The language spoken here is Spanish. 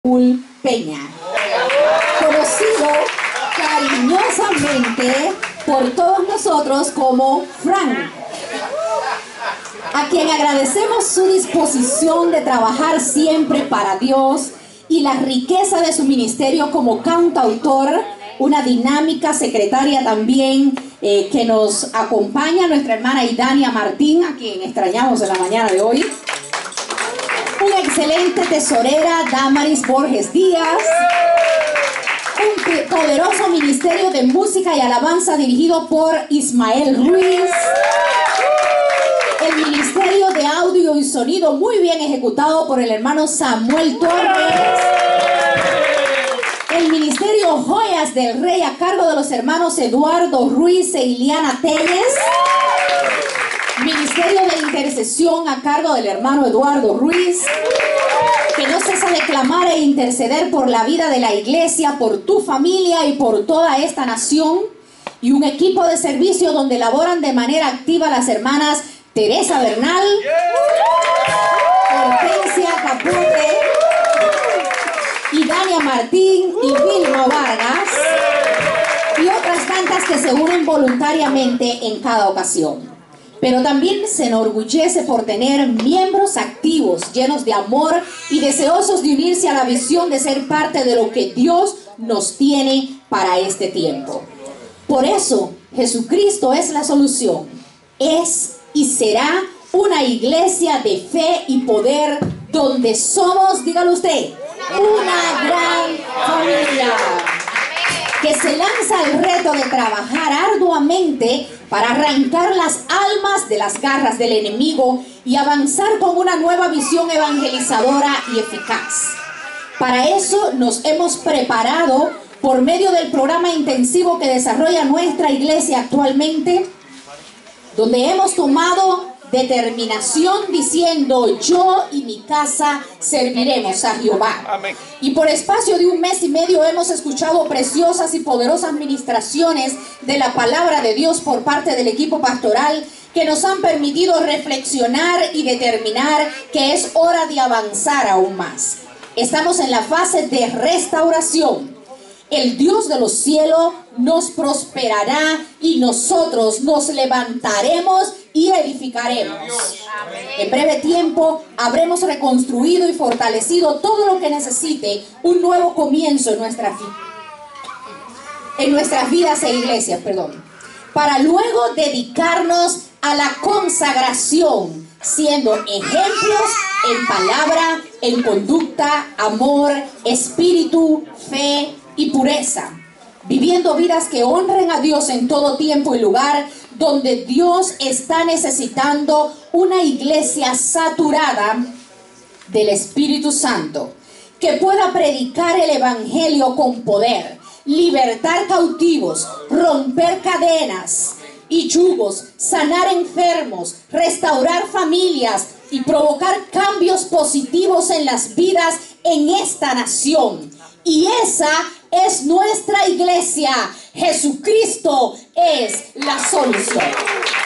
Raúl Peña, conocido cariñosamente por todos nosotros como Frank, a quien agradecemos su disposición de trabajar siempre para Dios y la riqueza de su ministerio como cantautor, una dinámica secretaria también que nos acompaña, nuestra hermana Idania Martín, a quien extrañamos en la mañana de hoy. Una excelente tesorera, Damaris Borges Díaz. Un poderoso ministerio de música y alabanza dirigido por Ismael Ruiz. El ministerio de audio y sonido muy bien ejecutado por el hermano Samuel Torres. El ministerio Joyas del Rey a cargo de los hermanos Eduardo Ruiz e Iliana Telles. Ministerio de intercesión a cargo del hermano Eduardo Ruiz, que no cesa de clamar e interceder por la vida de la iglesia, por tu familia y por toda esta nación. Y un equipo de servicio donde laboran de manera activa las hermanas Teresa Bernal, Hortensia Capote, Idania Martín y Vilma Vargas, y otras tantas que se unen voluntariamente en cada ocasión. Pero también se enorgullece por tener miembros activos, llenos de amor y deseosos de unirse a la visión de ser parte de lo que Dios nos tiene para este tiempo. Por eso, Jesucristo es la solución. Es y será una iglesia de fe y poder donde somos, dígalo usted, una gran familia que se lanza al reto de trabajar arduamente para arrancar las almas de las garras del enemigo y avanzar con una nueva visión evangelizadora y eficaz. Para eso nos hemos preparado por medio del programa intensivo que desarrolla nuestra iglesia actualmente, donde hemos tomado determinación diciendo: yo y mi casa serviremos a Jehová. Amén. Y por espacio de 1 mes y medio hemos escuchado preciosas y poderosas ministraciones de la palabra de Dios por parte del equipo pastoral, que nos han permitido reflexionar y determinar que es hora de avanzar aún más. Estamos en la fase de restauración. El Dios de los cielos nos prosperará y nosotros nos levantaremos y edificaremos. En breve tiempo habremos reconstruido y fortalecido todo lo que necesite un nuevo comienzo en nuestras vidas e iglesias, para luego dedicarnos a la consagración, siendo ejemplos en palabra, en conducta, amor, espíritu, fe y pureza, viviendo vidas que honren a Dios en todo tiempo y lugar, donde Dios está necesitando una iglesia saturada del Espíritu Santo, que pueda predicar el evangelio con poder, libertar cautivos, romper cadenas y yugos, sanar enfermos, restaurar familias y provocar cambios positivos en las vidas en esta nación. Y esa es nuestra iglesia. Jesucristo es la solución.